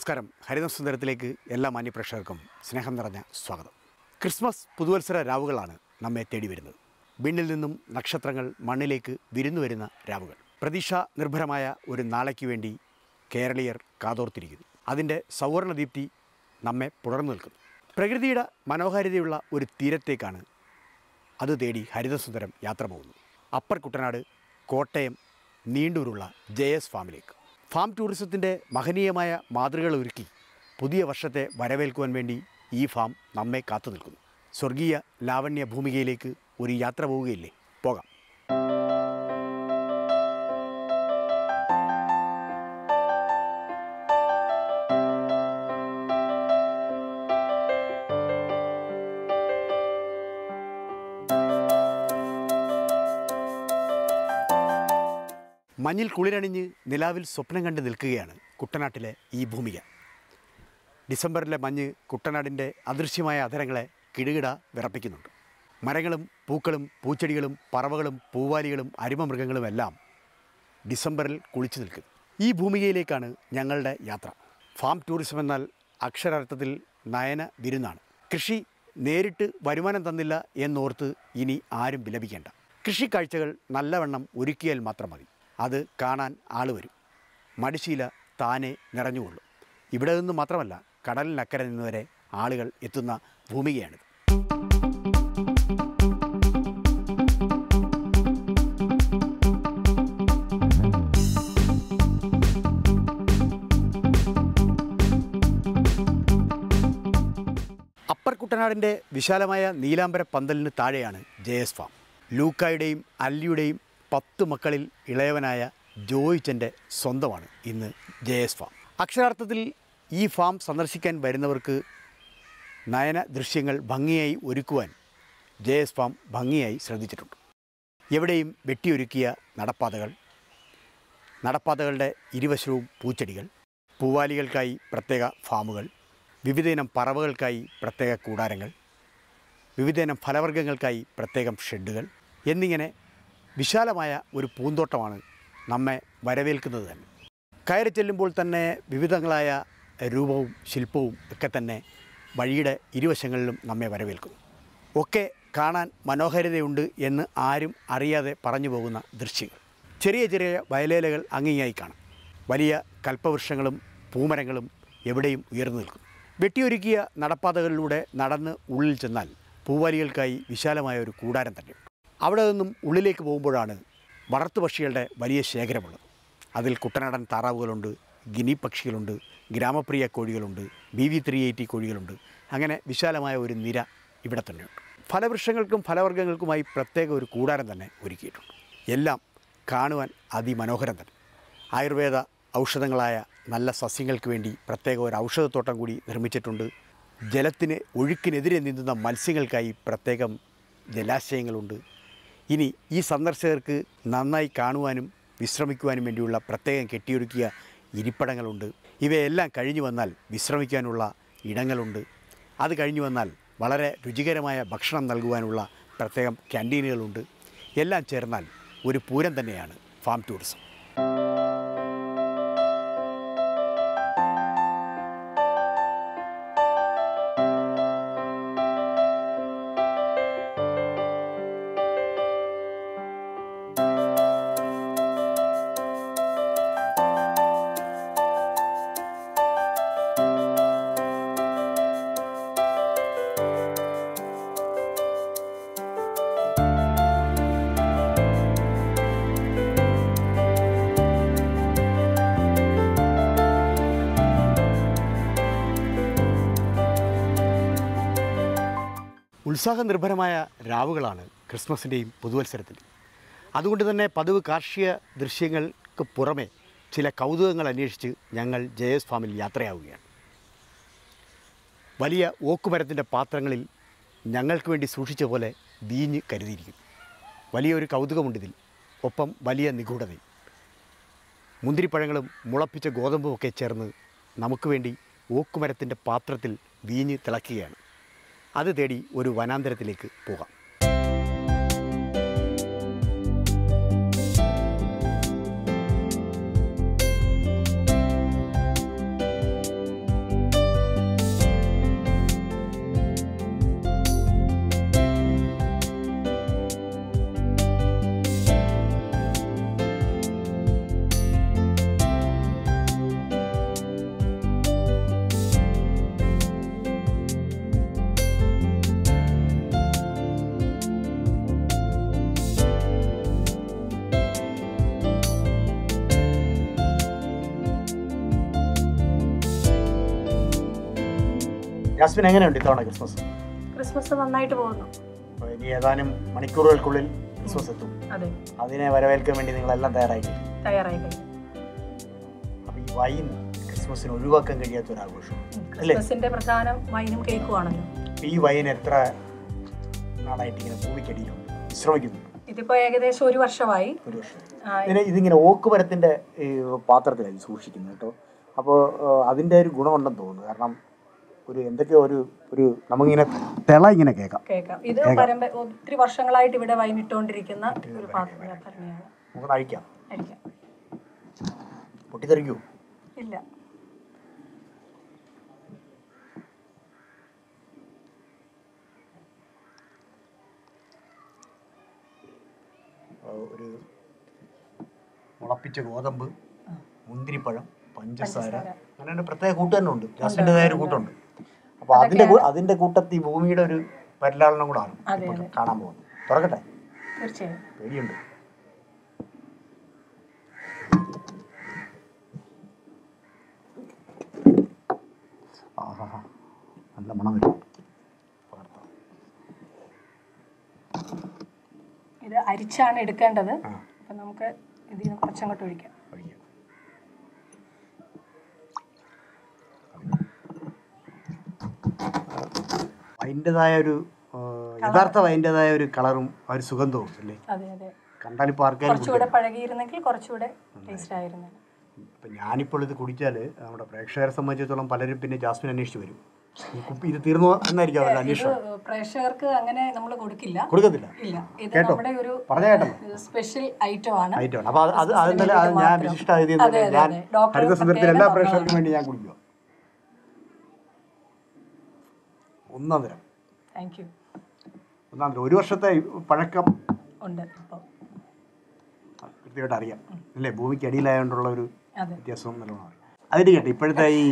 നമസ്കാരം. ഹരിതം സുന്ദരത്തിലേക്ക് എല്ലാ മാന്യപ്രേക്ഷകർക്കും സ്നേഹം നിറഞ്ഞ സ്വാഗതം. ക്രിസ്മസ് പുതുവത്സര രാവുകളാണ് നമ്മെ തേടി വരുന്നത്. വിണ്ണിൽ നിന്നും നക്ഷത്രങ്ങൾ മണ്ണിലേക്ക് വിരുന്നു വരുന്ന രാവുകൾ. പ്രതീക്ഷാ നിർഭരമായ ഒരു നാളേക്ക് വേണ്ടി കേരളീയർ കാതോർത്തിരിക്കുന്നു. അതിൻ്റെ സൗവർണദീപ്തി നമ്മെ പുണർന്നു നിൽക്കുന്നു. പ്രകൃതിയുടെ മനോഹാരിതയുള്ള ഒരു തീരത്തേക്കാണ് അത് തേടി ഹരിതസുന്ദരം യാത്ര പോകുന്നു. അപ്പർ കുട്ടനാട്, കോട്ടയം, നീണ്ടൂരുള്ള JS ഫാമിലേക്ക്. ഫാം ടൂറിസത്തിൻ്റെ മഹനീയമായ മാതൃകകൾ ഒരുക്കി പുതിയ വർഷത്തെ വരവേൽക്കുവാൻ വേണ്ടി ഈ ഫാം നമ്മെ കാത്തു നിൽക്കുന്നു. സ്വർഗീയ ലാവണ്യ ഭൂമികയിലേക്ക് ഒരു യാത്ര പോവുകയില്ലേ? പോകാം. മഞ്ഞിൽ കുളിരണിഞ്ഞ് നിലാവിൽ സ്വപ്നം കണ്ട് നിൽക്കുകയാണ് കുട്ടനാട്ടിലെ ഈ ഭൂമിക. ഡിസംബറിലെ മഞ്ഞ് കുട്ടനാടിൻ്റെ അദൃശ്യമായ അധരങ്ങളെ കിടുകിട വിറപ്പിക്കുന്നുണ്ട്. മരങ്ങളും പൂക്കളും പൂച്ചെടികളും പറവകളും പൂവാലികളും അരുമമൃഗങ്ങളുമെല്ലാം ഡിസംബറിൽ കുളിച്ചു നിൽക്കുന്നു. ഈ ഭൂമികയിലേക്കാണ് ഞങ്ങളുടെ യാത്ര. ഫാം ടൂറിസം എന്നാൽ അക്ഷരാർത്ഥത്തിൽ നയന വിരുന്നാണ്. കൃഷി നേരിട്ട് വരുമാനം തന്നില്ല എന്നോർത്ത് ഇനി ആരും വിലപിക്കേണ്ട. കൃഷി കാഴ്ചകൾ നല്ലവണ്ണം ഒരുക്കിയാൽ മാത്രം മതി. അത് കാണാൻ ആൾ വരും. മടിശീല താനെ നിറഞ്ഞുകൊള്ളും. ഇവിടെ നിന്ന് മാത്രമല്ല, കടലിനക്കരെ നിന്ന് വരെ ആളുകൾ എത്തുന്ന ഭൂമികയാണിത്. അപ്പർ കുട്ടനാടിൻ്റെ വിശാലമായ നീലാംബര പന്തലിന് താഴെയാണ് JS ഫാം. ലൂക്കായുടെയും അല്ലിയുടെയും 10 മക്കളിൽ ഇളയവനായ ജോയിച്ചൻ്റെ സ്വന്തമാണ് ഇന്ന് JS ഫാം. അക്ഷരാർത്ഥത്തിൽ ഈ ഫാം സന്ദർശിക്കാൻ വരുന്നവർക്ക് നയന ദൃശ്യങ്ങൾ ഭംഗിയായി ഒരുക്കുവാൻ JS ഫാം ഭംഗിയായി ശ്രദ്ധിച്ചിട്ടുണ്ട്. എവിടെയും വെട്ടിയൊരുക്കിയ നടപ്പാതകൾ, നടപ്പാതകളുടെ ഇരുവശവും പൂച്ചെടികൾ, പൂവാലികൾക്കായി പ്രത്യേക ഫാമുകൾ, വിവിധയിനം പറവകൾക്കായി പ്രത്യേക കൂടാരങ്ങൾ, വിവിധയിനം ഫലവർഗ്ഗങ്ങൾക്കായി പ്രത്യേകം ഷെഡുകൾ എന്നിങ്ങനെ വിശാലമായ ഒരു പൂന്തോട്ടമാണ് നമ്മെ വരവേൽക്കുന്നത് തന്നെ. കയറി ചെല്ലുമ്പോൾ തന്നെ വിവിധങ്ങളായ രൂപവും ശില്പവും ഒക്കെ തന്നെ വഴിയുടെ ഇരുവശങ്ങളിലും നമ്മെ വരവേൽക്കുന്നു. ഒക്കെ കാണാൻ മനോഹാരിതയുണ്ട് എന്ന് ആരും അറിയാതെ പറഞ്ഞു പോകുന്ന ദൃശ്യങ്ങൾ. ചെറിയ ചെറിയ വയലേലകൾ അങ്ങിങ്ങായി കാണാം. വലിയ കൽപ്പവൃക്ഷങ്ങളും പൂമരങ്ങളും എവിടെയും ഉയർന്നു നിൽക്കുന്നു. വെട്ടിയൊരുക്കിയ നടപ്പാതകളിലൂടെ നടന്ന് ഉള്ളിൽ ചെന്നാൽ പൂവാലികൾക്കായി വിശാലമായ ഒരു കൂടാരം തന്നെയുണ്ട്. അവിടെ നിന്നും ഉള്ളിലേക്ക് പോകുമ്പോഴാണ് വളർത്തുപക്ഷികളുടെ വലിയ ശേഖരമുള്ളത്. അതിൽ കുട്ടനാടൻ താറാവുകളുണ്ട്, ഗിനി പക്ഷികളുണ്ട്, ഗ്രാമപ്രിയ കോഴികളുണ്ട്, BV 380 കോഴികളുണ്ട്. അങ്ങനെ വിശാലമായ ഒരു നിര ഇവിടെ തന്നെയുണ്ട്. ഫലവൃക്ഷങ്ങൾക്കും ഫലവർഗ്ഗങ്ങൾക്കുമായി പ്രത്യേക ഒരു കൂടാരം തന്നെ ഒരുക്കിയിട്ടുണ്ട്. എല്ലാം കാണുവാൻ അതിമനോഹരം തന്നെ. ആയുർവേദ ഔഷധങ്ങളായ നല്ല സസ്യങ്ങൾക്ക് വേണ്ടി പ്രത്യേക ഒരു ഔഷധത്തോട്ടം കൂടി നിർമ്മിച്ചിട്ടുണ്ട്. ജലത്തിന് ഒഴുക്കിനെതിരെ നീന്തുന്ന മത്സ്യങ്ങൾക്കായി പ്രത്യേകം ജലാശയങ്ങളുണ്ട്. ഇനി ഈ സന്ദർശകർക്ക് നന്നായി കാണുവാനും വിശ്രമിക്കുവാനും വേണ്ടിയുള്ള പ്രത്യേകം കെട്ടിയൊരുക്കിയ ഇരിപ്പിടങ്ങളുണ്ട്. ഇവയെല്ലാം കഴിഞ്ഞു വന്നാൽ വിശ്രമിക്കാനുള്ള ഇടങ്ങളുണ്ട്. അത് കഴിഞ്ഞു വന്നാൽ വളരെ രുചികരമായ ഭക്ഷണം നൽകുവാനുള്ള പ്രത്യേകം ക്യാൻറ്റീനുകളുണ്ട്. എല്ലാം ചേർന്നാൽ ഒരു പൂരം തന്നെയാണ് ഫാം ടൂറിസം. ഉത്സാഹനിർഭരമായ രാവുകളാണ് ക്രിസ്മസിൻ്റെയും പുതുവത്സരത്തിൻ്റെയും. അതുകൊണ്ട് തന്നെ പതിവ് കാർഷിക ദൃശ്യങ്ങൾക്ക് പുറമെ ചില കൗതുകങ്ങൾ അന്വേഷിച്ച് ഞങ്ങൾ JS ഫാമിൽ യാത്രയാവുകയാണ്. വലിയ ഓക്കുമരത്തിൻ്റെ പാത്രങ്ങളിൽ ഞങ്ങൾക്ക് വേണ്ടി സൂക്ഷിച്ച പോലെ വീഞ്ഞ് കരുതിയിരിക്കുന്നു. വലിയൊരു കൗതുകമുണ്ടിതിൽ. ഒപ്പം വലിയ നിഗൂഢതയും. മുന്തിരിപ്പഴങ്ങളും മുളപ്പിച്ച ഗോതമ്പുമൊക്കെ ചേർന്ന് നമുക്ക് വേണ്ടി ഓക്കുമരത്തിൻ്റെ പാത്രത്തിൽ വീഞ്ഞ് തിളയ്ക്കുകയാണ്. അത് തേടി ഒരു വനാന്തരത്തിലേക്ക് പോകാം. ജാസ്മിൻ എങ്ങനെയുണ്ട് ഇത്തവണ ക്രിസ്മസ്? ക്രിസ്മസ് നന്നായിട്ട് പോകുന്നു. ഇനി ഏതാനും മണിക്കൂറുകൾക്കുള്ളിൽ ക്രിസ്മസ് എത്തും. അതെ, അതിനെ വരവേൽക്കാൻ വേണ്ടി നിങ്ങളെല്ലാം തയ്യാറായി കഴിഞ്ഞു. അപ്പോൾ ഈ വൈൻ ക്രിസ്മസിന് ഒഴിവാക്കാൻ കഴിയാത്ത ഒരു ആഘോഷം. ക്രിസ്മസിന്റെ പ്രധാനം വൈനും കേക്കും ആണല്ലോ. ഈ വൈൻ എത്ര നാളായിട്ട് ഇങ്ങനെ ഭൂമിക്കടിയിലുണ്ട്, വിശ്രമിക്കുന്നു? ഇതിപ്പോ ഏകദേശം ഒരു വർഷമായി. ഇതിങ്ങനെ ഓക്കുമരത്തിന്റെ പാത്രത്തിലായി സൂക്ഷിക്കുന്നത് കേട്ടോ. അപ്പോൾ അതിന്റെ ഒരു ഗുണമുണ്ടെന്ന് തോന്നുന്നു. കാരണം ഒരു എന്തൊക്കെയോ ഒരു നമുക്കിങ്ങനെ തിള ഇങ്ങനെ കേൾക്കാം. ഇത് ഒത്തിരി വർഷങ്ങളായിട്ട് ഇവിടെ വൈൻ ഇട്ടുകൊണ്ടിരിക്കുന്ന ഒരു പാത്രമാണ്. നമുക്ക് അഴിക്കാം. പൊട്ടിത്തെറിക്കൂ? ഇല്ല. ഒരു മുളപ്പിച്ച ഗോതമ്പ്, മുന്തിരിപ്പഴം, പഞ്ചസാര, അങ്ങനെ പ്രത്യേക കൂട്ട് തന്നെ ഉണ്ട്. ജാസ്മിൻ്റെതായ ഒരു കൂട്ടുണ്ട്. അപ്പോൾ അതിന്റെ കൂട്ടത്തിൽ ഭൂമിയുടെ ഒരു പരിലാളനം കൂടാണ് കാണാൻ പോകുന്നത്. തുറക്കട്ടെ? തീർച്ചയായും. പേടിയുണ്ട്. നല്ല മണം വരും. ഇത് അരിച്ചാണ് എടുക്കേണ്ടത്. അപ്പം നമുക്ക് ഇതിൽ നിന്ന് കുറച്ചങ്ങോട്ട് ഒഴിക്കാം. വൈൻ്റെതായ ഒരു യഥാർത്ഥ വൈൻ്റെതായ ഒരു കളറും ആ ഒരു സുഗന്ധവും അല്ലേ? അതെ അതെ. കണ്ടാലിപ്പോൾ ആർക്കാരും കുറച്ചുകൂടെ പഴകിയിരുന്നെങ്കിൽ കുറച്ചുകൂടെ ടേസ്റ്റ് ആയിരുന്നു. ഇപ്പം ഞാനിപ്പോൾ ഇത് കുടിച്ചാൽ നമ്മുടെ പ്രേക്ഷകരെ സംബന്ധിച്ചിടത്തോളം പലരും പിന്നെ ജാസ്മിൻ അന്വേഷിച്ച് വരും. ഈ കുപ്പി ഇത് തീർന്നു എന്നായിരിക്കും അവരുടെ അന്വേഷണം. പ്രേക്ഷകർക്ക് അങ്ങനെ നമ്മൾ കൊടുക്കത്തില്ല. ഇല്ല. ഇത് നമ്മുടെ ഒരു സ്പെഷ്യൽ ഐറ്റം ആണ്. അപ്പോൾ അത് ഞാൻ വിശിഷ്ട ഞാൻ ഹരിത സുന്ദരത്തിൽ എല്ലാ പ്രേക്ഷകർക്കും വേണ്ടി ഞാൻ കുടിക്കുക. ഒന്നാം തരം. ഒരു വർഷത്തെ പഴക്കം ഉണ്ട്. കൃത്യമായിട്ട് അറിയാം അല്ലേ? ഭൂമിക്ക് അടിയിലായതുകൊണ്ടുള്ള ഒരു വ്യത്യാസം നല്ലോണം അറിയാം. അതിന് കേട്ടെ, ഇപ്പോഴത്തെ ഈ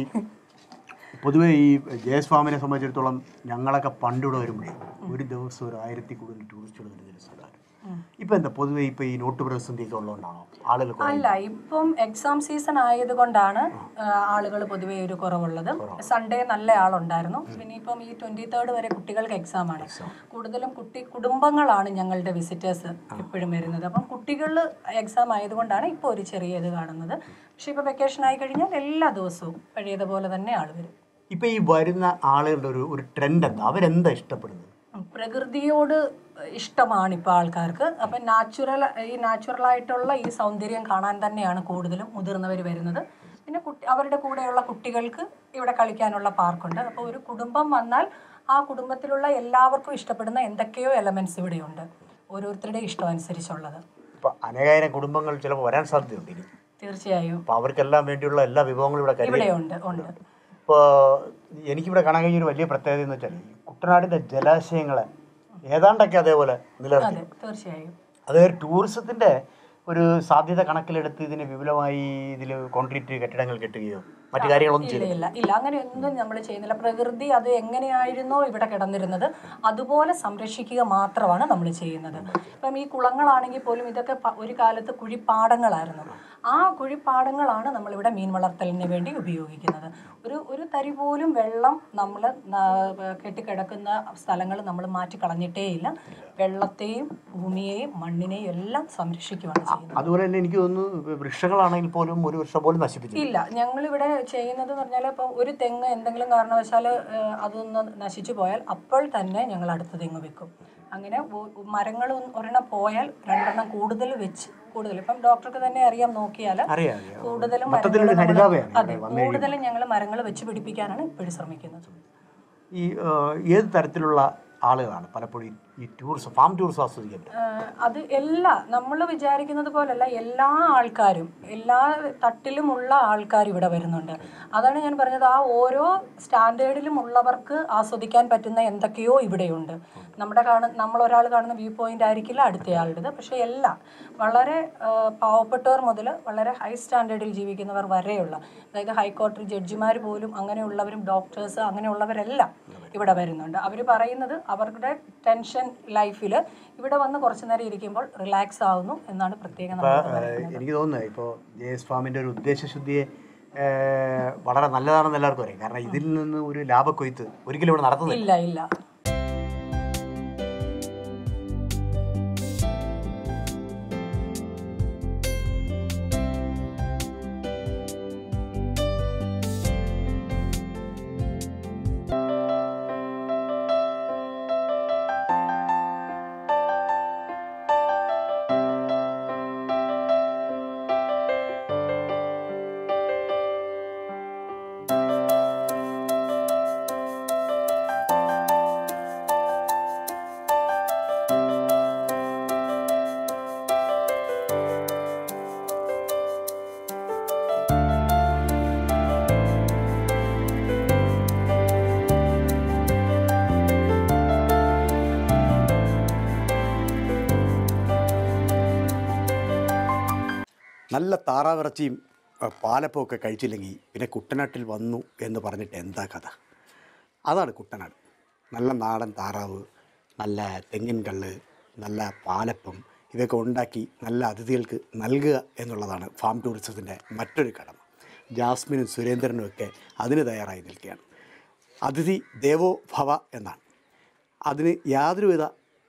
പൊതുവെ ഈ ജയസ് ഫാമിനെ സംബന്ധിച്ചിടത്തോളം ഞങ്ങളൊക്കെ പണ്ടിവിടെ വരുമ്പോഴേ ഒരു ദിവസം ഒരു 1000 കൂടുതൽ ടൂറിസ്റ്റുകൾ വരുന്ന സ്ഥലമാണ്. ഇപ്പം എന്താ പൊതുവെ ഇപ്പം ഈ നോട്ട് പ്രതിസന്ധിയൊക്കെ ഉള്ളതുകൊണ്ടാണോ ആളുകൾ? അല്ല, ഇപ്പം എക്സാം സീസൺ ആയതുകൊണ്ടാണ് ആളുകൾ പൊതുവെ ഒരു കുറവുള്ളത്. സൺഡേ നല്ല ആളുണ്ടായിരുന്നു. പിന്നെ ഇപ്പം ഈ 23rd വരെ കുട്ടികൾക്ക് എക്സാം ആണ്. കൂടുതലും കുടുംബങ്ങളാണ് ഞങ്ങളുടെ വിസിറ്റേഴ്സ് എപ്പോഴും വരുന്നത്. അപ്പം കുട്ടികൾ എക്സാം ആയതുകൊണ്ടാണ് ഇപ്പോൾ ഒരു ചെറിയ ഇത് കാണുന്നത്. പക്ഷെ ഇപ്പോൾ വെക്കേഷൻ ആയി കഴിഞ്ഞാൽ എല്ലാ ദിവസവും പഴയതുപോലെ തന്നെ ആൾ വരും. ഇപ്പം ഈ വരുന്ന ആളുകളുടെ ഒരു ട്രെൻഡ് എന്താ? അവരെന്താ ഇഷ്ടപ്പെടുന്നത്? പ്രകൃതിയോട് ഇഷ്ടമാണ് ഇപ്പോൾ ആൾക്കാർക്ക്. അപ്പം നാച്ചുറലായിട്ടുള്ള ഈ സൗന്ദര്യം കാണാൻ തന്നെയാണ് കൂടുതലും മുതിർന്നവർ വരുന്നത്. പിന്നെ അവരുടെ കൂടെയുള്ള കുട്ടികൾക്ക് ഇവിടെ കളിക്കാനുള്ള പാർക്കുണ്ട്. അപ്പോൾ ഒരു കുടുംബം വന്നാൽ ആ കുടുംബത്തിലുള്ള എല്ലാവർക്കും ഇഷ്ടപ്പെടുന്ന എന്തൊക്കെയോ എലമെന്റ്സ് ഇവിടെയുണ്ട്, ഓരോരുത്തരുടെ ഇഷ്ടം അനുസരിച്ചുള്ളത്. ഇപ്പം അനേകായിരം കുടുംബങ്ങൾ ചിലപ്പോൾ വരാൻ സാധ്യതയുണ്ട്. തീർച്ചയായും. അപ്പോൾ അവർക്കെല്ലാം വേണ്ടിയുള്ള എല്ലാ വിഭവങ്ങളും ഇവിടെയുണ്ട്. ഇപ്പോൾ എനിക്കിവിടെ കാണാൻ കഴിഞ്ഞൊരു വലിയ പ്രത്യേകത എന്ന് വെച്ചാൽ കുട്ടനാടിൻ്റെ ജലാശയങ്ങളെ ഏതാണ്ടൊക്കെ അതേപോലെ നിലനിർത്തി. തീർച്ചയായും. അത് ടൂറിസത്തിൻ്റെ ഒരു സാധ്യത കണക്കിലെടുത്ത് ഇതിന് വിപുലമായി ഇതിൽ കോൺക്രീറ്റ് കെട്ടിടങ്ങൾ കെട്ടുകയോ മറ്റു കാര്യങ്ങളൊന്നും ചെയ്യില്ല. അങ്ങനെ ഒന്നും നമ്മൾ ചെയ്യുന്നില്ല. പ്രകൃതി അത് എങ്ങനെയായിരുന്നോ ഇവിടെ കിടന്നിരുന്നത് അതുപോലെ സംരക്ഷിക്കുക മാത്രമാണ് നമ്മൾ ചെയ്യുന്നത്. ഇപ്പം ഈ കുളങ്ങളാണെങ്കിൽ പോലും ഇതൊക്കെ ഒരു കാലത്ത് കുഴിപ്പാടങ്ങളായിരുന്നു. ആ കുഴിപ്പാടങ്ങളാണ് നമ്മളിവിടെ മീൻ വളർത്തലിന് വേണ്ടി ഉപയോഗിക്കുന്നത്. ഒരു തരി പോലും വെള്ളം നമ്മൾ കെട്ടിക്കിടക്കുന്ന സ്ഥലങ്ങൾ നമ്മൾ മാറ്റി കളഞ്ഞിട്ടേയില്ല. വെള്ളത്തെയും ഭൂമിയെയും മണ്ണിനെയും എല്ലാം സംരക്ഷിക്കുകയാണ് ചെയ്യുന്നത്. അതുപോലെ തന്നെ എനിക്ക് തോന്നുന്നു വൃക്ഷങ്ങളാണെങ്കിൽ പോലും ഒരു വൃക്ഷം പോലും നശിപ്പിച്ചില്ല. ഞങ്ങളിവിടെ ചെയ്യുന്നത് എന്ന് പറഞ്ഞാൽ ഇപ്പോൾ ഒരു തെങ്ങ് എന്തെങ്കിലും കാരണവശാൽ അതൊന്ന് നശിച്ചു പോയാൽ അപ്പോൾ തന്നെ ഞങ്ങൾ അടുത്ത തെങ്ങ് വെക്കും. അങ്ങനെ മരങ്ങൾ ഒരെണ്ണം പോയാൽ 2 കൂടുതൽ വെച്ച് ഇപ്പം ഡോക്ടർക്ക് തന്നെ അറിയാം, നോക്കിയാൽ കൂടുതലും ഞങ്ങൾ മരങ്ങൾ വെച്ച് പിടിപ്പിക്കാനാണ് ഇപ്പോഴും ശ്രമിക്കുന്നത്. ഈ ഏത് തരത്തിലുള്ള ആളുകളാണ് പലപ്പോഴും ഈ ടൂറിസം ഫാം ടൂറിസം ആസ്വദിക്കുന്നത്? അത് നമ്മൾ വിചാരിക്കുന്നത് പോലല്ല. എല്ലാ ആൾക്കാരും എല്ലാ തട്ടിലുമുള്ള ആൾക്കാർ ഇവിടെ വരുന്നുണ്ട്. അതാണ് ഞാൻ പറഞ്ഞത്, ആ ഓരോ സ്റ്റാൻഡേർഡിലും ഉള്ളവർക്ക് ആസ്വദിക്കാൻ പറ്റുന്ന എന്തൊക്കെയോ ഇവിടെയുണ്ട്. നമ്മളൊരാൾ കാണുന്ന വ്യൂ പോയിന്റ് ആയിരിക്കില്ല അടുത്തയാളുടേത്. പക്ഷേ വളരെ പാവപ്പെട്ടവർ മുതൽ വളരെ ഹൈ സ്റ്റാൻഡേർഡിൽ ജീവിക്കുന്നവർ വരെയുള്ള, അതായത് ഹൈക്കോടതി ജഡ്ജിമാർ പോലും അങ്ങനെയുള്ളവരും ഡോക്ടേഴ്സ് അങ്ങനെയുള്ളവരെല്ലാം ഇവിടെ വരുന്നുണ്ട്. അവർ പറയുന്നത് അവരുടെ ടെൻഷൻ ലൈഫിൽ ഇവിടെ വന്ന് കുറച്ചു നേരം ഇരിക്കുമ്പോൾ റിലാക്സ് ആവുന്നു എന്നാണ് പ്രത്യേകം. എനിക്ക് തോന്നുന്നത് ഇപ്പോൾ ജയസ് ഫാമിൻ്റെ ഒരു ഉദ്ദേശശുദ്ധിയെ വളരെ നല്ലതാണെന്ന് എല്ലാവർക്കും അറിയാം. കാരണം ഇതിൽ നിന്ന് ഒരു ലാഭക്കൊയ്ത്ത് ഒരിക്കലും ഇവിടെ നടത്തുന്നില്ല. ഇല്ല. നല്ല താറാവിറച്ചിയും പാലപ്പമൊക്കെ കഴിച്ചില്ലെങ്കിൽ പിന്നെ കുട്ടനാട്ടിൽ വന്നു എന്ന് പറഞ്ഞിട്ട് എന്താ കഥ? അതാണ് കുട്ടനാട്. നല്ല നാടൻ താറാവ്, നല്ല തെങ്ങിൻ കള്ള്, നല്ല പാലപ്പം ഇവയൊക്കെ ഉണ്ടാക്കി നല്ല അതിഥികൾക്ക് നൽകുക എന്നുള്ളതാണ് ഫാം ടൂറിസത്തിൻ്റെ മറ്റൊരു കടമ. ജാസ്മിനും സുരേന്ദ്രനും ഒക്കെ അതിന് തയ്യാറായി നിൽക്കുകയാണ്. അതിഥി ദേവോ ഭവ എന്നാണ്. അതിന് യാതൊരുവിധ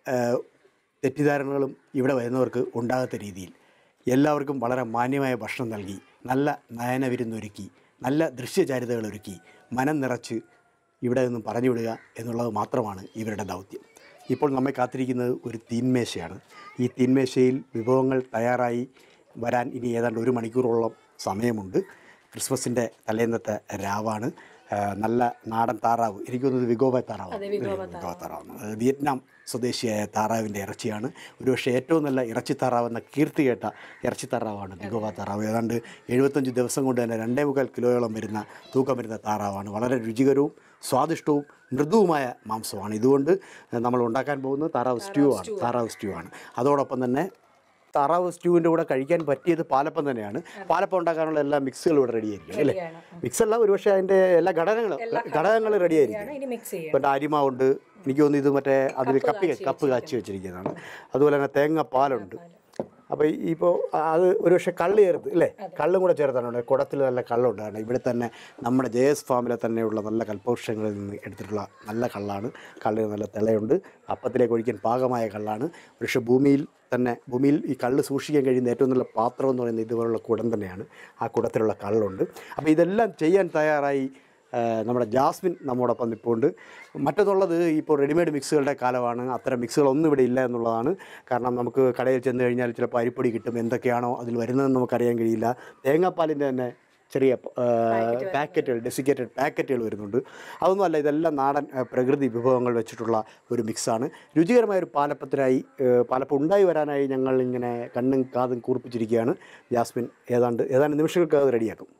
തെറ്റിദ്ധാരണകളും ഇവിടെ വരുന്നവർക്ക് ഉണ്ടാകാത്ത രീതിയിൽ എല്ലാവർക്കും വളരെ മാന്യമായ ഭക്ഷണം നൽകി, നല്ല നയനവിരുന്നൊരുക്കി, നല്ല ദൃശ്യചാരിതകളൊരുക്കി മനം നിറച്ച് ഇവിടെ നിന്നും പറഞ്ഞു വിടുക എന്നുള്ളത് മാത്രമാണ് ഇവരുടെ ദൗത്യം. ഇപ്പോൾ നമ്മെ കാത്തിരിക്കുന്നത് ഒരു തീന്മേശയാണ്. ഈ തീന്മേശയിൽ വിഭവങ്ങൾ തയ്യാറായി വരാൻ ഇനി ഏതാണ്ട് 1 മണിക്കൂറോളം സമയമുണ്ട്. ക്രിസ്മസിൻ്റെ തലേന്നത്തെ രാവാണ്. നല്ല നാടൻ താറാവ്, എനിക്ക് തോന്നുന്നത് വിഗോബ താറാവാണ്. വിയറ്റ്നാം സ്വദേശിയായ താറാവിൻ്റെ ഇറച്ചിയാണ്. ഒരുപക്ഷെ ഏറ്റവും നല്ല ഇറച്ചി താറാവെന്ന കീർത്തി കേട്ട ഇറച്ചി താറാവാണ് വിഗോബ താറാവ്. ഏതാണ്ട് 75 ദിവസം കൊണ്ട് തന്നെ 2.25 കിലോയോളം തൂക്കം വരുന്ന താറാവാണ്. വളരെ രുചികരവും സ്വാദിഷ്ടവും മൃദുവുമായ മാംസമാണ്. ഇതുകൊണ്ട് നമ്മൾ ഉണ്ടാക്കാൻ പോകുന്നത് താറാവ് സ്റ്റ്യൂ ആണ്. അതോടൊപ്പം തന്നെ താറാവ് സ്റ്റ്യൂവിൻ്റെ കൂടെ കഴിക്കാൻ പറ്റിയത് പാലപ്പം തന്നെയാണ്. പാലപ്പം ഉണ്ടാക്കാനുള്ള എല്ലാ മിക്സുകളും ഇവിടെ റെഡി ആയിരിക്കും അല്ലേ? മിക്സല്ല, ഒരുപക്ഷെ അതിൻ്റെ എല്ലാ ഘടകങ്ങളും റെഡി ആയിരിക്കും. ഇപ്പം അരിമാവുണ്ട്, എനിക്ക് തോന്നുന്നു ഇത് മറ്റേ അതിൽ കപ്പ് കാച്ചി വെച്ചിരിക്കുന്നതാണ്. അതുപോലെ തന്നെ തേങ്ങാപ്പാലുണ്ട്. അപ്പോൾ ഇപ്പോൾ അത് ഒരുപക്ഷെ കള്ള് ചേർത്ത് അല്ലേ, കള്ളും കൂടെ ചേർത്താണ്. കുടത്തിൽ നല്ല കള്ളുണ്ട്. കാരണം ഇവിടെ തന്നെ നമ്മുടെ JS ഫാമിലെ തന്നെയുള്ള നല്ല കൽപ്പവൃക്ഷങ്ങളിൽ നിന്ന് എടുത്തിട്ടുള്ള നല്ല കള്ളാണ്. കള്ളിന് നല്ല തിളയുണ്ട്. അപ്പത്തിലേക്ക് ഒഴിക്കാൻ പാകമായ കള്ളാണ്. ഒരുപക്ഷെ ഭൂമിയിൽ ഈ കള്ള് സൂക്ഷിക്കാൻ കഴിയുന്ന ഏറ്റവും നല്ല പാത്രം എന്ന് പറയുന്നത് ഇതുപോലുള്ള കുടം തന്നെയാണ്. ആ കുടത്തിലുള്ള കള്ളുണ്ട്. അപ്പോൾ ഇതെല്ലാം ചെയ്യാൻ തയ്യാറായി നമ്മുടെ ജാസ്മിൻ നമ്മോടൊപ്പം നിൽപ്പുണ്ട്. മറ്റൊന്നുള്ളത്, ഇപ്പോൾ റെഡിമെയ്ഡ് മിക്സുകളുടെ കാലമാണ്. അത്തരം മിക്സുകളൊന്നും ഇവിടെ ഇല്ല എന്നുള്ളതാണ്. കാരണം നമുക്ക് കടയിൽ ചെന്ന് കഴിഞ്ഞാൽ ചിലപ്പോൾ അരിപ്പൊടി കിട്ടും, എന്തൊക്കെയാണോ അതിൽ വരുന്നതെന്ന് നമുക്കറിയാൻ കഴിയില്ല. തേങ്ങാപ്പാലിൻ്റെ തന്നെ ചെറിയ പാക്കറ്റുകൾ, ഡെസിക്കേറ്റഡ് പാക്കറ്റുകൾ വരുന്നുണ്ട്. അതൊന്നുമല്ല, ഇതെല്ലാം നാടൻ പ്രകൃതി വിഭവങ്ങൾ വെച്ചിട്ടുള്ള ഒരു മിക്സാണ്. രുചികരമായൊരു പാലപ്പം ഉണ്ടായി വരാനായി ഞങ്ങൾ ഇങ്ങനെ കണ്ണും കാതും കൂർപ്പിച്ചിരിക്കുകയാണ്. ജാസ്മിൻ ഏതാണ്ട് നിമിഷങ്ങൾക്ക് അത് റെഡിയാക്കും.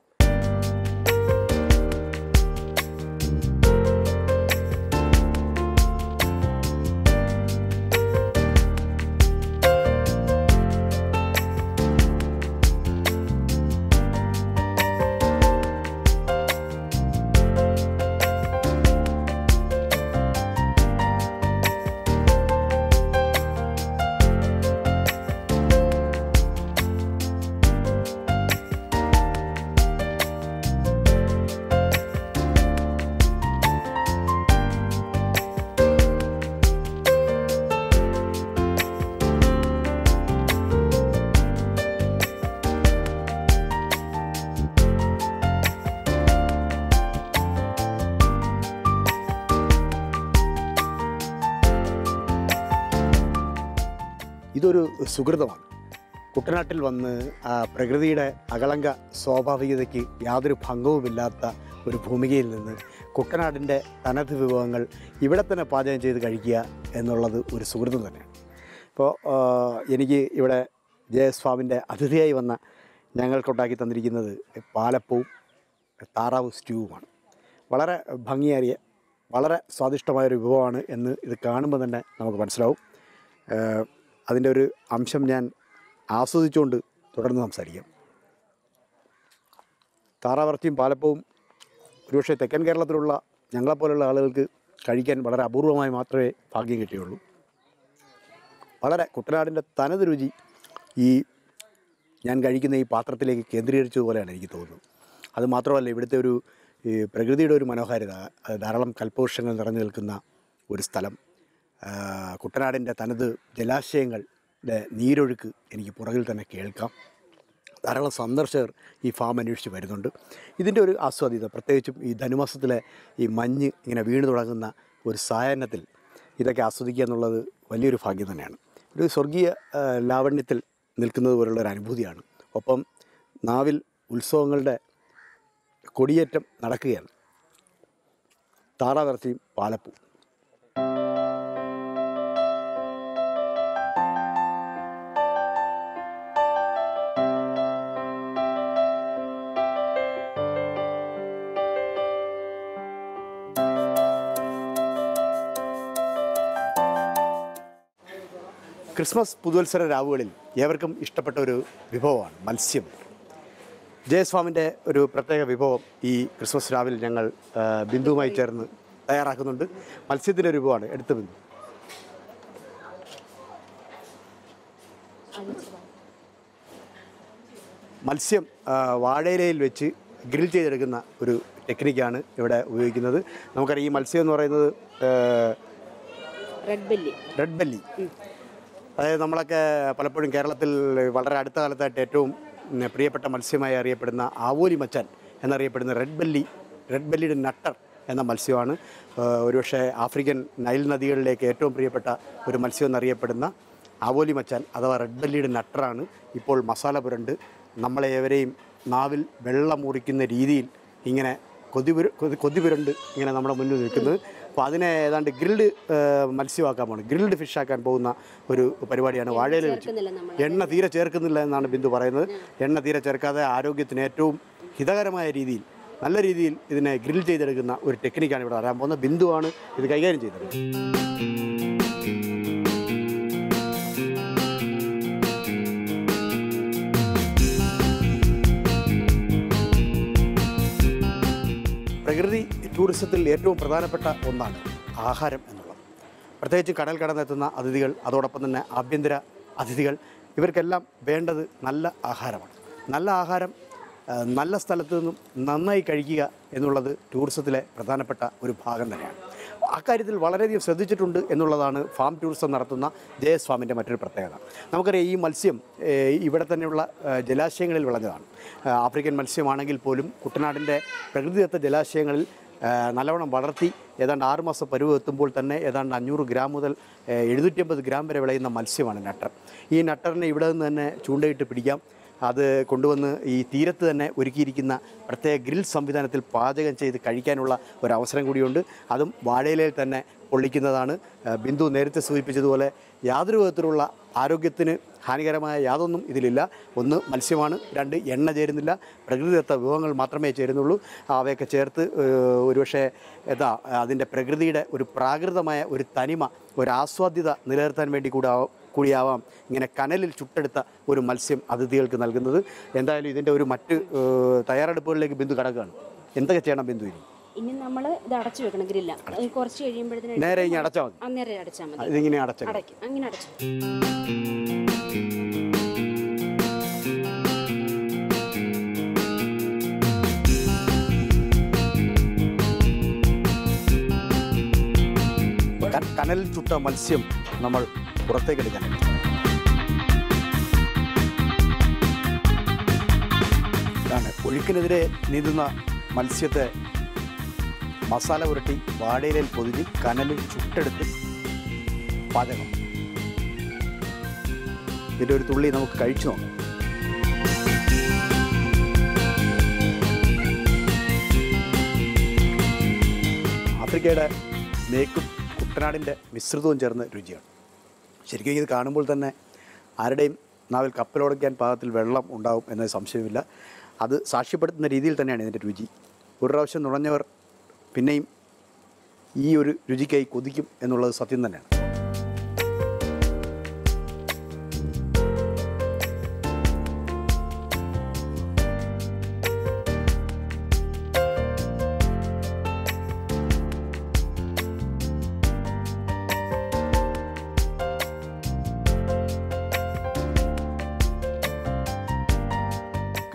ഇതൊരു സുഹൃതമാണ്. കുട്ടനാട്ടിൽ വന്ന് പ്രകൃതിയുടെ അകളങ്ക സ്വാഭാവികതയ്ക്ക് യാതൊരു ഭംഗവുമില്ലാത്ത ഒരു ഭൂമികയിൽ നിന്ന് കുട്ടനാടിൻ്റെ തനത് വിഭവങ്ങൾ ഇവിടെ തന്നെ പാചകം ചെയ്ത് കഴിക്കുക എന്നുള്ളത് ഒരു സുഹൃതം തന്നെയാണ്. ഇപ്പോൾ എനിക്ക് ഇവിടെ JS ഫാമിൻ്റെ അതിഥിയായി വന്ന ഞങ്ങൾക്കുണ്ടാക്കി തന്നിരിക്കുന്നത് പാലപ്പവും താറാവ് സ്റ്റ്യൂവുമാണ്. വളരെ ഭംഗിയേറിയ, വളരെ സ്വാദിഷ്ടമായൊരു വിഭവമാണ് എന്ന് ഇത് കാണുമ്പോൾ തന്നെ നമുക്ക് മനസ്സിലാവും. അതിൻ്റെ ഒരു അംശം ഞാൻ ആസ്വദിച്ചുകൊണ്ട് തുടർന്ന് സംസാരിക്കാം. താറാവിറച്ചിയും പാലപ്പവും ഒരുപക്ഷെ തെക്കൻ കേരളത്തിലുള്ള ഞങ്ങളെപ്പോലുള്ള ആളുകൾക്ക് കഴിക്കാൻ വളരെ അപൂർവമായി മാത്രമേ ഭാഗ്യം കിട്ടിയുള്ളൂ. വളരെ കുട്ടനാടിൻ്റെ തനത് രുചി ഈ ഞാൻ കഴിക്കുന്ന ഈ പാത്രത്തിലേക്ക് കേന്ദ്രീകരിച്ചതുപോലെയാണ് എനിക്ക് തോന്നുന്നത്. അതുമാത്രമല്ല ഇവിടുത്തെ ഈ പ്രകൃതിയുടെ ഒരു മനോഹാരിത, ധാരാളം കൽപ്പവൃക്ഷങ്ങൾ നിറഞ്ഞു നിൽക്കുന്ന ഒരു സ്ഥലം, കുട്ടനാടിൻ്റെ തനത് ജലാശയങ്ങളുടെ നീരൊഴുക്ക് എനിക്ക് പുറകിൽ തന്നെ കേൾക്കാം. ധാരാളം സന്ദർശകർ ഈ ഫാം അന്വേഷിച്ച് വരുന്നുണ്ട്. ഇതിൻ്റെ ഒരു ആസ്വാദ്യത, പ്രത്യേകിച്ചും ഈ ധനുമാസത്തിലെ ഈ മഞ്ഞ് ഇങ്ങനെ വീണു തുടങ്ങുന്ന ഒരു സായാഹ്നത്തിൽ ഇതൊക്കെ ആസ്വദിക്കുക എന്നുള്ളത് വലിയൊരു ഭാഗ്യം തന്നെയാണ്. ഒരു സ്വർഗീയ ലാവണ്യത്തിൽ നിൽക്കുന്നത് പോലുള്ളൊരു അനുഭൂതിയാണ്. ഒപ്പം നാവിൽ ഉത്സവങ്ങളുടെ കൊടിയേറ്റം നടക്കുകയാണ്. താറാവിറച്ചിയും പാലപ്പൂ. ക്രിസ്മസ് പുതുവത്സര രാവുകളിൽ ഏവർക്കും ഇഷ്ടപ്പെട്ട ഒരു വിഭവമാണ് മത്സ്യം. ജയസ് ഫാമിൻ്റെ ഒരു പ്രത്യേക വിഭവം ഈ ക്രിസ്മസ് രാവിൽ ഞങ്ങൾ ബിന്ദുവുമായി ചേർന്ന് തയ്യാറാക്കുന്നുണ്ട്. മത്സ്യത്തിൻ്റെ ഒരു വിഭവമാണ്. എടുത്ത ബിന്ദു. മത്സ്യം വാഴയിലയിൽ വെച്ച് ഗ്രിൽ ചെയ്തെടുക്കുന്ന ഒരു ടെക്നിക്കാണ് ഇവിടെ ഉപയോഗിക്കുന്നത്. നമുക്കറിയാം ഈ മത്സ്യം എന്ന് പറയുന്നത് റെഡ് ബെല്ലി. അതായത് നമ്മളൊക്കെ പലപ്പോഴും കേരളത്തിൽ വളരെ അടുത്ത കാലത്തായിട്ട് ഏറ്റവും പ്രിയപ്പെട്ട മത്സ്യമായി അറിയപ്പെടുന്ന ആവോലി മച്ചാൻ എന്നറിയപ്പെടുന്ന റെഡ് ബെല്ലിയുടെ നട്ടർ എന്ന മത്സ്യമാണ്. ഒരുപക്ഷെ ആഫ്രിക്കൻ നൈൽ നദികളിലേക്ക് ഏറ്റവും പ്രിയപ്പെട്ട ഒരു മത്സ്യം എന്നറിയപ്പെടുന്ന ആവോലി മച്ചാൻ അഥവാ റെഡ് ബെല്ലിയുടെ നട്ടറാണ് ഇപ്പോൾ മസാല പുരണ്ട് നമ്മളെ ഏവരെയും നാവിൽ വെള്ളം മുറിക്കുന്ന രീതിയിൽ ഇങ്ങനെ കൊതി പുരണ്ട് ഇങ്ങനെ നമ്മുടെ മുന്നിൽ നിൽക്കുന്നത്. അപ്പോൾ അതിനെ ഏതാണ്ട് ഗ്രിൽഡ് മത്സ്യമാക്കാൻ പോകുന്നത്, ഗ്രിൽഡ് ഫിഷാക്കാൻ പോകുന്ന ഒരു പരിപാടിയാണ്. വാഴയിൽ വെച്ച് എണ്ണ തീരെ ചേർക്കുന്നില്ല എന്നാണ് ബിന്ദു പറയുന്നത്. എണ്ണ തീരെ ചേർക്കാതെ ആരോഗ്യത്തിന് ഏറ്റവും ഹിതകരമായ രീതിയിൽ, നല്ല രീതിയിൽ ഇതിനെ ഗ്രിൽ ചെയ്തെടുക്കുന്ന ഒരു ടെക്നിക്കാണ് ഇവിടെ വരാൻ പോകുന്നത്. ബിന്ദുവാണ് ഇത് കൈകാര്യം ചെയ്തത്. പ്രകൃതി ടൂറിസത്തിൽ ഏറ്റവും പ്രധാനപ്പെട്ട ഒന്നാണ് ആഹാരം എന്നുള്ളത്. പ്രത്യേകിച്ച് കടൽ കടന്നെത്തുന്ന അതിഥികൾ, അതോടൊപ്പം തന്നെ ആഭ്യന്തര അതിഥികൾ, ഇവർക്കെല്ലാം വേണ്ടത് നല്ല ആഹാരമാണ്. നല്ല ആഹാരം നല്ല സ്ഥലത്തു നിന്നും നന്നായി കഴിക്കുക എന്നുള്ളത് ടൂറിസത്തിലെ പ്രധാനപ്പെട്ട ഒരു ഭാഗം തന്നെയാണ്. അക്കാര്യത്തിൽ വളരെയധികം ശ്രദ്ധിച്ചിട്ടുണ്ട് എന്നുള്ളതാണ് ഫാം ടൂറിസം നടത്തുന്ന ജയസ് ഫാമിൻ്റെ മറ്റൊരു പ്രത്യേകത. നമുക്കറിയാം ഈ മത്സ്യം ഇവിടെ തന്നെയുള്ള ജലാശയങ്ങളിൽ വിളഞ്ഞതാണ്. ആഫ്രിക്കൻ മത്സ്യമാണെങ്കിൽ പോലും കുട്ടനാടിൻ്റെ പ്രകൃതിദത്ത ജലാശയങ്ങളിൽ നല്ലവണ്ണം വളർത്തി ഏതാണ്ട് 6 മാസം പരുവം എത്തുമ്പോൾ തന്നെ ഏതാണ്ട് 500 ഗ്രാം മുതൽ 750 ഗ്രാം വരെ വിളയുന്ന മത്സ്യമാണ് നട്ടർ. ഈ നട്ടറിനെ ഇവിടെ നിന്ന് തന്നെ ചൂണ്ടയിട്ട് പിടിക്കാം. അത് കൊണ്ടുവന്ന് ഈ തീരത്ത് തന്നെ ഒരുക്കിയിരിക്കുന്ന പ്രത്യേക ഗ്രിൽ സംവിധാനത്തിൽ പാചകം ചെയ്ത് കഴിക്കാനുള്ള ഒരവസരം കൂടിയുണ്ട്. അതും വാഴയിലയിൽ തന്നെ പൊള്ളിക്കുന്നതാണ്. ബിന്ദു നേരത്തെ സൂചിപ്പിച്ചതുപോലെ യാതൊരു വിധത്തിലുള്ള ആരോഗ്യത്തിന് ഹാനികരമായ യാതൊന്നും ഇതിലില്ല. 1 മത്സ്യമാണ്, 2 എണ്ണ ചേരുന്നില്ല, പ്രകൃതിദത്ത വിഭവങ്ങൾ മാത്രമേ ചേരുന്നുള്ളൂ. അവയൊക്കെ ചേർത്ത് ഒരുപക്ഷെ അതിൻ്റെ പ്രകൃതിയുടെ ഒരു പ്രാകൃതമായ ഒരു തനിമ, ഒരു ആസ്വാദ്യത നിലനിർത്താൻ വേണ്ടി കൂടിയാവാം ഇങ്ങനെ കനലിൽ ചുട്ടെടുത്ത ഒരു മത്സ്യം അതിഥികൾക്ക് നൽകുന്നത്. എന്തായാലും ഇതിൻ്റെ ഒരു മറ്റ് തയ്യാറെടുപ്പുകളിലേക്ക് ബിന്ദു കടക്കുകയാണ്. എന്തൊക്കെ ചെയ്യണം ബിന്ദു? ഇനി നമ്മൾ ഇത് അടച്ചു വെക്കണം, ഗ്രില്ല കുറച്ച് കഴിയുമ്പോഴത്തേനും നേരെ ഇങ്ങനെ അടച്ചാൽ മതി. അന്നേരം അടച്ചാൽ മതി. ഇതിങ്ങനെ അടച്ചു അങ്ങനെ അടച്ചു. കനലിൽ ചുട്ട മത്സ്യം നമ്മൾ പുറത്തേക്ക് എടുക്കാനാണ്. ഇതാണ് ഒഴുക്കിനെതിരെ നീന്തുന്ന മത്സ്യത്തെ മസാല പുരട്ടി വാഴയിലയിൽ പൊതിഞ്ഞ് കനലിൽ ചുട്ടെടുത്ത് പാചകം. ഇതിൻ്റെ ഒരു തുള്ളി നമുക്ക് കഴിച്ചു നോക്കാം. ആഫ്രിക്കയുടെ നേക്കും കുട്ടനാടിൻ്റെ മിശ്രിതവും ചേർന്ന രുചിയാണ്. ശരിക്കും ഇത് കാണുമ്പോൾ തന്നെ ആരുടെയും നാവിൽ കപ്പലോടയ്ക്കാൻ പാകത്തിൽ വെള്ളം ഉണ്ടാവും എന്നത് സംശയമില്ല. അത് സാക്ഷ്യപ്പെടുത്തുന്ന രീതിയിൽ തന്നെയാണ് ഇതിൻ്റെ രുചി. ഒരു പ്രാവശ്യം നുണഞ്ഞവർ പിന്നെയും ഈ ഒരു രുചിക്കായി കൊതിക്കും എന്നുള്ളത് സത്യം തന്നെയാണ്.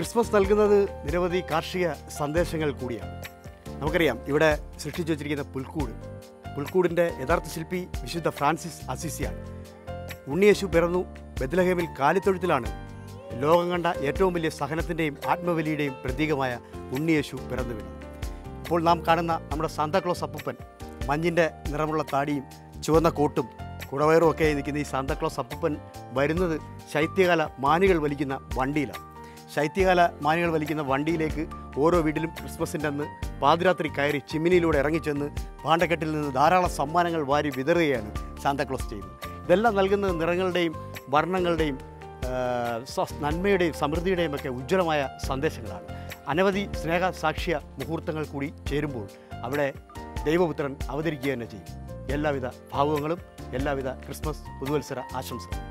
ക്രിസ്മസ് നൽകുന്നത് നിരവധി കാർഷിക സന്ദേശങ്ങൾ കൂടിയാണ്. നമുക്കറിയാം, ഇവിടെ സൃഷ്ടിച്ചു വച്ചിരിക്കുന്ന പുൽക്കൂടിൻ്റെ യഥാർത്ഥ ശില്പി വിശുദ്ധ ഫ്രാൻസിസ് അസിസിയാണ്. ഉണ്ണിയേശു പിറന്നു ബെത്ലഹേമിൽ കാലിത്തൊഴുത്തിലാണ്. ലോകം കണ്ട ഏറ്റവും വലിയ സഹനത്തിൻ്റെയും ആത്മബലിയുടെയും പ്രതീകമായ ഉണ്ണിയേശു പിറന്നു വീണു. ഇപ്പോൾ നാം കാണുന്ന നമ്മുടെ സാന്താക്ലോസ് അപ്പൂപ്പൻ മഞ്ഞിൻ്റെ നിറമുള്ള താടിയും ചുവന്ന കോട്ടും കുടവയറും ഒക്കെ നിൽക്കുന്ന ഈ സാന്താക്ലോസ് അപ്പൂപ്പൻ വരുന്നത് ശൈത്യകാല മാനുകൾ വലിക്കുന്ന വണ്ടിയിലാണ്. ശൈത്യകാല മാനുകൾ വലിക്കുന്ന വണ്ടിയിലേക്ക് ഓരോ വീട്ടിലും ക്രിസ്മസിൻ്റെ അന്ന് പാതിരാത്രി കയറി ചിമ്മിനിയിലൂടെ ഇറങ്ങിച്ചെന്ന് പാണ്ടക്കെട്ടിൽ നിന്ന് ധാരാളം സമ്മാനങ്ങൾ വാരി വിതറുകയാണ് സാന്താക്ലോസ് ചെയ്യുന്നത്. ഇതെല്ലാം നൽകുന്നത് നിറങ്ങളുടെയും വർണ്ണങ്ങളുടെയും നന്മയുടെയും സമൃദ്ധിയുടെയും ഒക്കെ ഉജ്ജ്വലമായ സന്ദേശങ്ങളാണ്. അനവധി സ്നേഹസാക്ഷ്യ മുഹൂർത്തങ്ങൾ കൂടി ചേരുമ്പോൾ അവിടെ ദൈവപുത്രൻ അവതരിക്കുക തന്നെ ചെയ്യും. എല്ലാവിധ ഭാവുകങ്ങളും എല്ലാവിധ ക്രിസ്മസ് പുതുവത്സര ആശംസകളും.